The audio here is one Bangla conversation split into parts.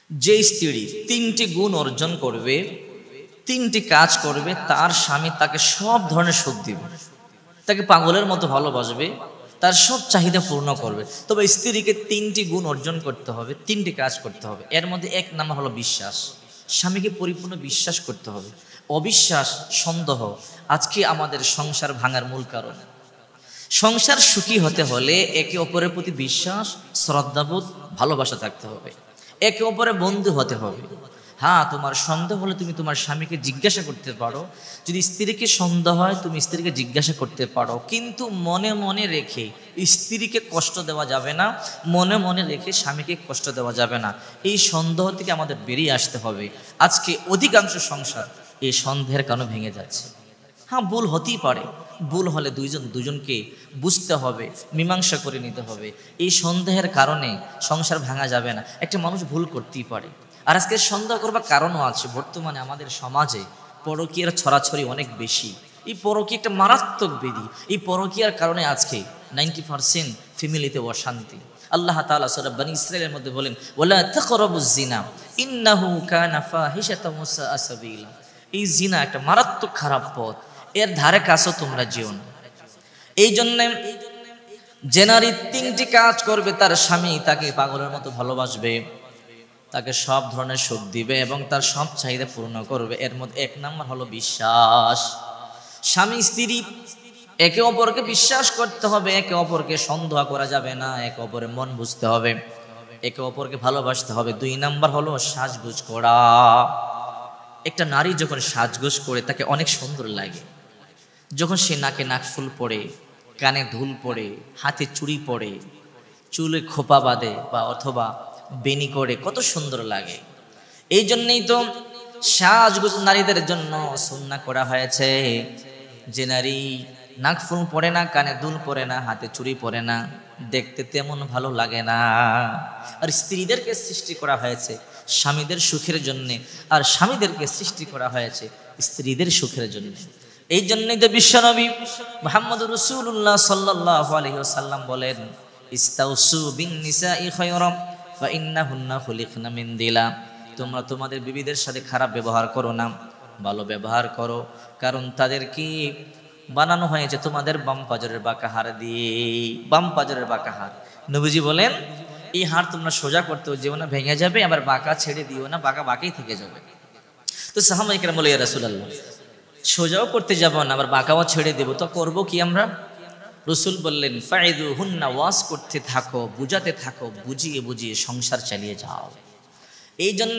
যে স্ত্রী তিনটি গুণ অর্জন করবে, তিনটি কাজ করবে, তার স্বামী তাকে সব ধরনের সুখ দিবে, তাকে পাগলের মতো ভালোবাসবে, তার সব চাহিদা পূর্ণ করবে। তবে স্ত্রীকে তিনটি গুণ অর্জন করতে হবে, তিনটি কাজ করতে হবে। এর মধ্যে এক নাম্বার হলো বিশ্বাস। স্বামীকে পরিপূর্ণ বিশ্বাস করতে হবে। অবিশ্বাস, সন্দেহ আজকে আমাদের সংসার ভাঙার মূল কারণ। সংসার সুখী হতে হলে একে অপরের প্রতি বিশ্বাস, শ্রদ্ধাবোধ, ভালোবাসা থাকতে হবে। একে অপরের বন্ধু হতে হবে। হ্যাঁ, তোমার সন্দেহ হলে তুমি তোমার স্বামীকে জিজ্ঞাসা করতে পারো। যদি স্ত্রীকে সন্দেহ হয় তুমি স্ত্রীকে জিজ্ঞাসা করতে পারো, কিন্তু মনে মনে রেখে স্ত্রীকে কষ্ট দেওয়া যাবে না, মনে মনে রেখে স্বামীকে কষ্ট দেওয়া যাবে না। এই সন্দেহ থেকে আমাদের বেরিয়ে আসতে হবে। আজকে অধিকাংশ সংসার এই সন্দেহের কারণে ভেঙে যাচ্ছে। হ্যাঁ, ভুল হতেই পারে, ভুল হলে দুজনকে বুঝতে হবে, মীমাংসা করে নিতে হবে। এই সন্দেহের কারণে সংসার ভাঙা যাবে না। একটা মানুষ ভুল করতেই পারে। আর আজকে সন্দেহ করবার কারণও আছে। বর্তমানে আমাদের সমাজে পরকীয়ার ছড়াছড়ি অনেক বেশি। এই পরকীয়া একটা মারাত্মক ব্যাধি। এই পরকীয়ার কারণে আজকে 90% ফ্যামিলিতে অশান্তি। আল্লাহ তাআলা সূরা বনী ইসরাঈলের মধ্যে বলেন, ওয়ালা তাকরাবুজ জিনা ইন্নাহু কানা ফাহিশাতাও ওয়া সাআ সাবিলা। এই জিনা একটা মারাত্মক খারাপ পথ, এর ধারে কাছেও তোমরা যেও না। এই জন্য যে নারী তিনটি কাজ করবে, তার স্বামী তাকে পাগলের মতো ভালোবাসবে, তাকে সব ধরনের সুখ দিবে এবং তার সব চাহিদা পূর্ণ করবে। এর মধ্যে এক নাম্বার হলো বিশ্বাস। স্বামী স্ত্রী একে অপরকে বিশ্বাস করতে হবে, একে অপরকে সন্দেহ করা যাবে না, একে অপরের মন বুঝতে হবে, একে অপরকে ভালোবাসতে হবে। 2 নাম্বার হলো সাজগোজ করা। একটা নারী যখন সাজগোজ করে তাকে অনেক সুন্দর লাগে। যখন সে নাকে নাকফুল পরে, কানে দুল পরে, হাতে চুড়ি পরে, চুলে খোপা বাঁধে বা অথবা বেনি করে, কত সুন্দর লাগে। এই জন্যই তো সাজগোজ নারীদের জন্য সুন্নাহ করা হয়েছে। যে নারী নাকফুল পরে না, কানে দুল পরে না, হাতে চুড়ি পরে না, দেখতে তেমন ভালো লাগে না। আর স্ত্রীদেরকে সৃষ্টি করা হয়েছে স্বামীদের সুখের জন্যে, আর স্বামীদেরকে সৃষ্টি করা হয়েছে স্ত্রীদের সুখের জন্য। এই জন্যই তো বিশ্বনবী মুহাম্মদ রাসূলুল্লাহ সাল্লাল্লাহু আলাইহি ওয়াসাল্লাম বলেন, ইস্তাউসু বিন নিসাই খায়রাম ফা ইন্নাহুন্না খুলিকনা মিন দিলা। তোমরা তোমাদের বিবিদের সাথে খারাপ ব্যবহার করো না, ভালো ব্যবহার করো, কারণ তাদেরকে বানানো হয়েছে তোমাদের বাম পাজরের বাঁকা হাড় দিয়ে। বাম পাজরের বাঁকা হাড়, নবীজি বলেন এই হাড় তোমরা সোজা করতে যেও না, ভেঙে যাবে, আবার বাঁকা ছেড়ে দিও না, বাঁকা বাঁকাই থেকে যাবে। তো সাহাবায়ে কেরাম বলে, ইয়া রাসূলুল্লাহ, সোজাও করতে যাব না, আবার বাঁকাও ছেড়ে দেব, তো করবো কি আমরা? রসুল বললেন, ফাইদুহুন্না, ওয়াজ করতে থাকো, বুঝাতে থাকো, বুঝিয়ে বুঝিয়ে সংসার চালিয়ে যাও। এই জন্য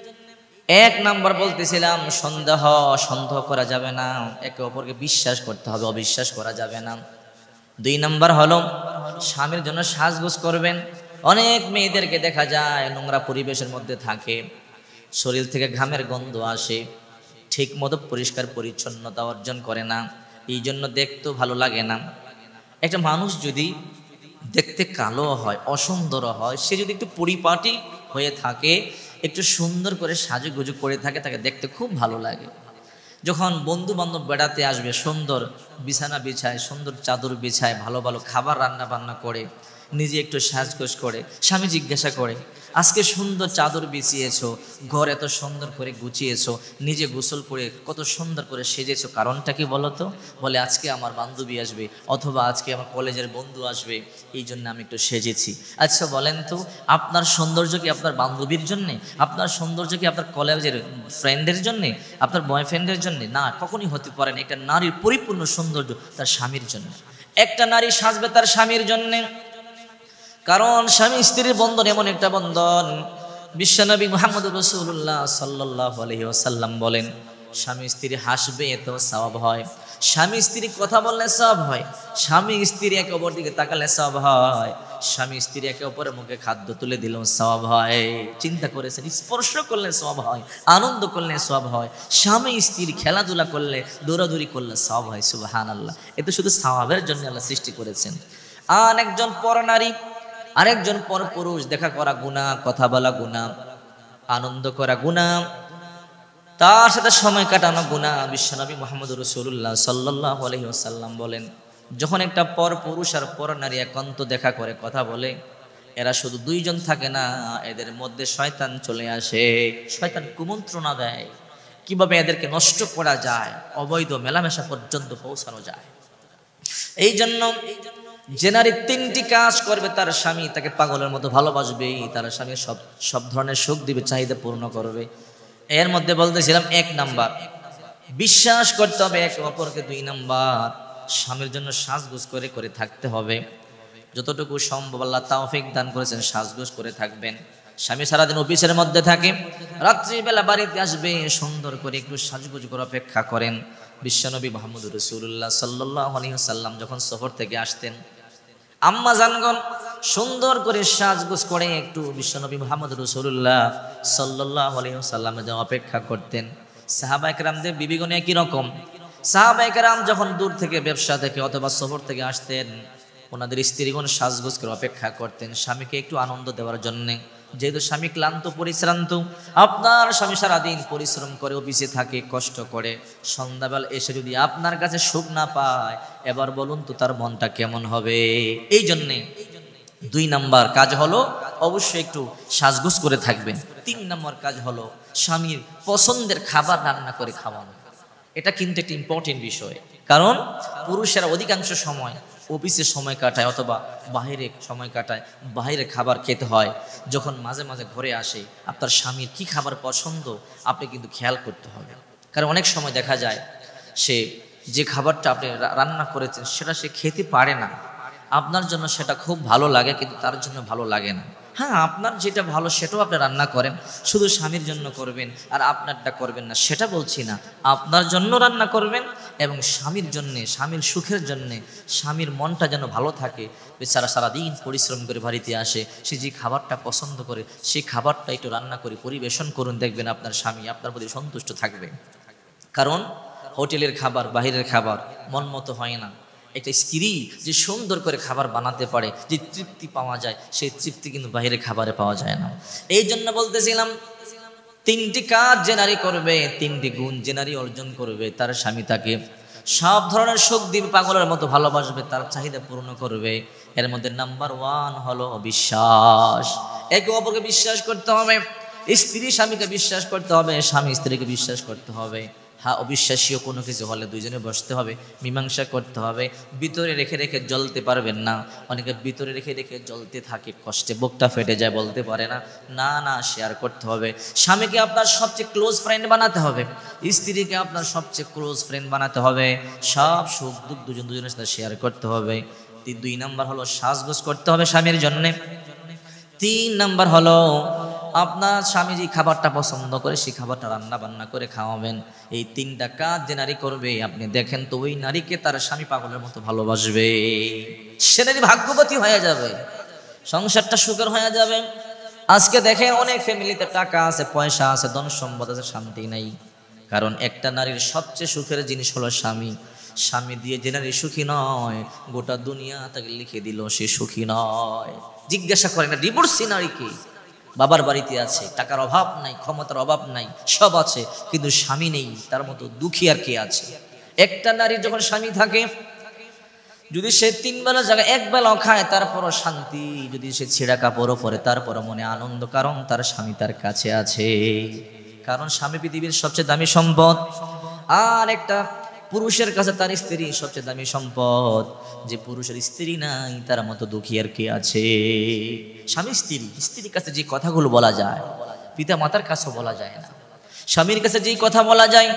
1 নাম্বার বলতেছিলাম সন্দেহ করা যাবে না, একে অপরকে বিশ্বাস করতে হবে, অবিশ্বাস করা যাবে না। 2 নাম্বার হলো স্বামীর জন্য সাজগোজ করবেন। অনেক মেয়েদেরকে দেখা যায় নোংরা পরিবেশের মধ্যে থাকে, শরীর থেকে ঘামের গন্ধ আসে, ঠিক মতো পরিষ্কার পরিচ্ছন্নতা অর্জন করে না, এই জন্য দেখতেও ভালো লাগে না। একটা মানুষ যদি দেখতে কালো হয়, অসুন্দর হয়, সে যদি একটু পরিপাটি হয়ে থাকে, একটু সুন্দর করে সাজুগুজু করে থাকে, তাকে দেখতে খুব ভালো লাগে। যখন বন্ধু বান্ধব বেড়াতে আসবে, সুন্দর বিছানা বিছায়, সুন্দর চাদর বিছায়, ভালো ভালো খাবার রান্না বান্না করে, নিজে একটু সাজগোজ করে, স্বামী জিজ্ঞাসা করে, আজকে সুন্দর চাদর বিছিয়েছো, ঘর এত সুন্দর করে গুছিয়েছো, নিজে গোসল করে কত সুন্দর করে সেজেছো, কারণটা কি বলো তো? বলে, আজকে আমার বান্ধবী আসবে অথবা আজকে আমার কলেজের বন্ধু আসবে, এই জন্য আমি একটু সেজেছি। আচ্ছা বলেন তো, আপনার সৌন্দর্য কি আপনার বান্ধবীর জন্যে? আপনার সৌন্দর্য কি আপনার কলেজের ফ্রেন্ডের জন্যে, আপনার বয়ফ্রেন্ডের জন্যে? না, কখনই হতে পারে না। একটা নারীর পরিপূর্ণ সৌন্দর্য তার স্বামীর জন্য। একটা নারী সাজবে তার স্বামীর জন্যে, কারণ স্বামী স্ত্রীর বন্ধন এমন একটা বন্ধন। বিশ্বনবী মুহাম্মদ রাসূলুল্লাহ সাল্লাল্লাহু আলাইহি ওয়াসাল্লাম বলেন, স্বামী স্ত্রী হাসবে এত সওয়াব হয়, স্বামী স্ত্রী কথা বললে সওয়াব হয়, স্বামী স্ত্রী একে অপর দিকে তাকালে সওয়াব হয়, স্বামী স্ত্রী একে অপরের মুখে খাদ্য তুলে দিলেও সওয়াব হয়। চিন্তা করেছেন, স্পর্শ করলে সওয়াব হয়, আনন্দ করলে সওয়াব হয়, স্বামী স্ত্রী খেলাধুলা করলে, দৌড়াদৌড়ি করলে সওয়াব হয়। সুবহানাল্লাহ। এ তো শুধু সওয়াবের জন্য আল্লাহ সৃষ্টি করেছেন। আর একজন পর নারী, আরেকজন পর পুরুষ, দেখা করা গুনাহ, কথা বলা গুনাহ, আনন্দ করা গুনাহ, তার সাথে সময় কাটানো গুনাহ। বিশ্বনবী মুহাম্মদ রাসূলুল্লাহ সাল্লাল্লাহু আলাইহি ওয়াসাল্লাম বলেন, যখন একটা পর পুরুষ আর পর নারী একান্ত দেখা করে কথা বলে, এরা শুধু দুইজন থাকে না, এদের মধ্যে শয়তান চলে আসে, শয়তান কুমন্ত্রণা দেয় কিভাবে এদেরকে নষ্ট করা যায়, অবৈধ মেলামেশা পর্যন্ত পৌঁছানো যায়। এই জন্য যে নারী তিনটি কাজ করবে, তার স্বামী তাকে পাগলের মতো ভালোবাসবে, তার স্বামী সব ধরনের সুখ দিবে, চাহিদা পূর্ণ করবে। এর মধ্যে বলতেছিলাম 1 নাম্বার বিশ্বাস করতে হবে একে অপরকে, 2 নাম্বার স্বামীর জন্য সাজগোজ করে করে থাকতে হবে। যতটুকু সম্ভব আল্লাহ তৌফিক দান করেছেন সাজগোজ করে থাকবেন। স্বামী সারাদিন অফিসের মধ্যে থাকে, রাত্রিবেলা বাড়িতে আসবে, সুন্দর করে একটু সাজগোজ করে অপেক্ষা করেন। বিশ্বনবী মুহাম্মদুর রাসূলুল্লাহ সাল্লাল্লাহু আলাইহি ওয়াসাল্লাম যখন সফর থেকে আসতেন, আম্মা জানগণ সুন্দর করে সাজগোজ করে একটু বিশ্বনবী মুহাম্মদুর রাসূলুল্লাহ সাল্লাল্লাহু আলাইহি ওয়াসাল্লামের জন্য অপেক্ষা করতেন। সাহাবায়ে কেরামদের বিবিগণ একই রকম। সাহাবায়ে কেরাম যখন দূর থেকে ব্যবসা থেকে অথবা সফর থেকে আসতেন, ওনাদের স্ত্রীগণ সাজগোজ করে অপেক্ষা করতেন স্বামীকে একটু আনন্দ দেওয়ার জন্য। যেহেতু স্বামী ক্লান্ত পরিশ্রান্ত, আপনার স্বামী সারাদিন পরিশ্রম করে অফিসে থাকে, কষ্ট করে, সন্ধ্যাবেলা এসে যদি আপনার কাছে সুখ না পায়, এবার বলুন তো তার মনটা কেমন হবে? এই জন্যে 2 নাম্বার কাজ হলো অবশ্যই একটু সাজগোজ করে থাকবেন। 3 নাম্বার কাজ হলো স্বামীর পছন্দের খাবার রান্না করে খাওয়ানো। এটা কিন্তু একটা ইম্পর্টেন্ট বিষয়, কারণ পুরুষেরা অধিকাংশ সময় অফিসে সময় কাটায় অথবা বাইরে সময় কাটায়, বাইরে খাবার খেতে হয়। যখন মাঝে মাঝে ঘরে আসে, আপনার স্বামীর কি খাবার পছন্দ আপনি কিন্তু খেয়াল করতে হবে। কারণ অনেক সময় দেখা যায় সে যে খাবারটা আপনি রান্না করেছেন সেটা সে খেতে পারে না, আপনার জন্য সেটা খুব ভালো লাগে কিন্তু তার জন্য ভালো লাগে না। হ্যাঁ, আপনার যেটা ভালো সেটাও আপনি রান্না করেন, শুধু স্বামীর জন্য করবেন আর আপনারটা করবেন না সেটা বলছি না। আপনার জন্য রান্না করবেন এবং স্বামীর জন্যে, স্বামীর সুখের জন্যে, স্বামীর মনটা যেন ভালো থাকে। বেচারা সারাদিন পরিশ্রম করে বাড়িতে আসে, সে যে খাবারটা পছন্দ করে সেই খাবারটা একটু রান্না করে পরিবেশন করুন, দেখবেন আপনার স্বামী আপনার প্রতি সন্তুষ্ট থাকবে। কারণ হোটেলের খাবার, বাহিরের খাবার মন মতো হয় না। একটা স্ত্রী যে সুন্দর করে খাবার বানাতে পারে, যে তৃপ্তি পাওয়া যায়, সেই তৃপ্তি কিন্তু বাইরের খাবারে পাওয়া যায় না। এই জন্য বলতেছিলাম 3টি কাজ যে নারী করবে, 3টি গুণ যে নারী অর্জন করবে, তার স্বামী তাকে সব ধরনের সুখ দিবে, পাগলের মতো ভালোবাসবে, তার চাহিদা পূর্ণ করবে। এর মধ্যে নাম্বার 1 হলো বিশ্বাস। একে অপরকে বিশ্বাস করতে হবে, স্ত্রী স্বামীকে বিশ্বাস করতে হবে, স্বামী স্ত্রীকে বিশ্বাস করতে হবে। হ্যাঁ, অবিশ্বাসীয় কোনো কিছু হলে দুইজনে বসতে হবে, মীমাংসা করতে হবে। ভিতরে রেখে রেখে জ্বলতে পারবেন না। অনেকে ভিতরে রেখে রেখে জ্বলতে থাকে, কষ্টে বুকটা ফেটে যায়, বলতে পারে না। না না, শেয়ার করতে হবে। স্বামীকে আপনার সবচেয়ে ক্লোজ ফ্রেন্ড বানাতে হবে, স্ত্রীকে আপনার সবচেয়ে ক্লোজ ফ্রেন্ড বানাতে হবে। সব সুখ দুঃখ দুজনের সাথে শেয়ার করতে হবে। 2 নাম্বার হলো সাজগোজ করতে হবে স্বামীর জন্যে। 3 নাম্বার হলো আপনার স্বামী যে খাবারটা পছন্দ করে সেই খাবারটা রান্না বান্না করে খাওয়াবেন। এই 3টা কাজ যে নারী করবে, আপনি দেখেন তো ওই নারীকে তার স্বামী পাগলের মতো ভালোবাসবে, সে নারী ভাগ্যবতী হয়ে যাবে, সংসারটা সুখের হয়ে যাবে। আজকে দেখেন অনেক ফ্যামিলিতে টাকা আছে, পয়সা আছে, ধন সম্পদ আছে, শান্তি নাই। কারণ একটা নারীর সবচেয়ে সুখের জিনিস হলো স্বামী। স্বামী দিয়ে যে নারী সুখী নয়, গোটা দুনিয়া তাকে লিখে দিল সে সুখী নয়। জিজ্ঞাসা করেন না ডিভোর্সি নারীকে, বাবার বাড়িতে আছে, টাকার অভাব নাই, ক্ষমতার অভাব নাই, সব আছে, কিন্তু স্বামী নেই, তার মতো দুঃখী আর কে আছে? একটা নারীর যখন স্বামী থাকে, যদি সে 3 বেলা জায়গায় 1 বেলাও খায় তারপরও শান্তি, যদি সে ছেঁড়া কাপড়ও পরে তারপরও মনে আনন্দ, কারণ তার স্বামী তার কাছে আছে। কারণ স্বামী পৃথিবীর সবচেয়ে দামি সম্পদ। আর একটা পুরুষের কাছে তার স্ত্রী সবচেয়ে দামি সম্পদ। যে পুরুষের স্ত্রী নাই তার মতো দুঃখী আর কে আছে? স্বামী স্ত্রীর কাছে যে কথাগুলো বলা যায় পিতা মাতার কাছেও বলা যায় না। স্বামীর কাছে যেই কথা বলা যায়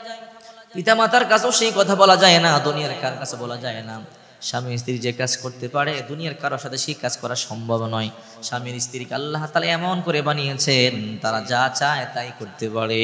পিতা মাতার কাছেও সেই কথা বলা যায় না, দুনিয়ার কার কাছে বলা যায় না। স্বামী স্ত্রী যে কাজ করতে পারে দুনিয়ার কারোর সাথে সেই কাজ করা সম্ভব নয়। স্বামীর স্ত্রীকে আল্লাহ তাআলা এমন করে বানিয়েছেন, তারা যা চায় তাই করতে পারে,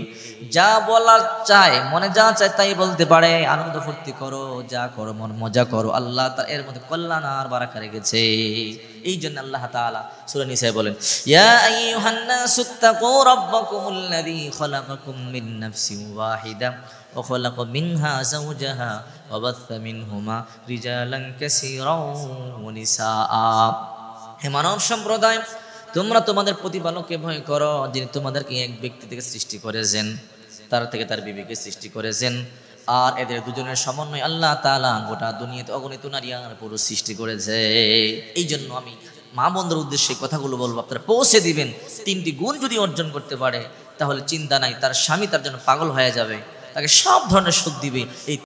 যা বলার চায় মনে যা চায় তাই বলতে পারে। আনন্দ ফুর্তি করো, যা করো মন মজা করো, আল্লাহ তাআলা এর মধ্যে কল্যাণ আর বারাকা রেখেছে। এই জন্য আল্লাহ তাআলা সূরা নিসায় বলেন, ইয়া আইয়ুহান নাসুত্তাকু রাব্বাকুমুল্লাযী খালাকাকুম মিন নাফসিন ওয়াহিদা ওয়া খালাকা মিনহা যাওজাহা ওয়া বাথা মিনহুমা রিজালান কাসীরাও ওয়া নিসাআ। হে মানব সম্প্রদায়, তোমরা তোমাদের প্রতিপালককে ভয় করো, যিনি তোমাদেরকে এক ব্যক্তি থেকে সৃষ্টি করেছেন, তার থেকে তার বিবিকে সৃষ্টি করেছেন, আর এদের দুজনের সমন্বয় আল্লাহ তাআলা গোটা দুনিয়াতে অগণিত নারী আর পুরুষ সৃষ্টি করেছে। এই জন্য আমি মা বন্ধুর উদ্দেশ্যে এই কথাগুলো বলবো, আপনারা পৌঁছে দিবেন। 3টি গুণ যদি অর্জন করতে পারে তাহলে চিন্তা নাই, তার স্বামী তার জন্য পাগল হয়ে যাবে, তাকে সব ধরনের সুখ দিবে। এই